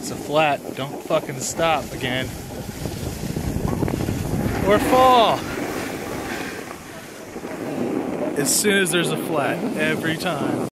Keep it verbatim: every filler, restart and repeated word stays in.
it's a flat, don't fucking stop again. Or fall. As soon as there's a flat, every time.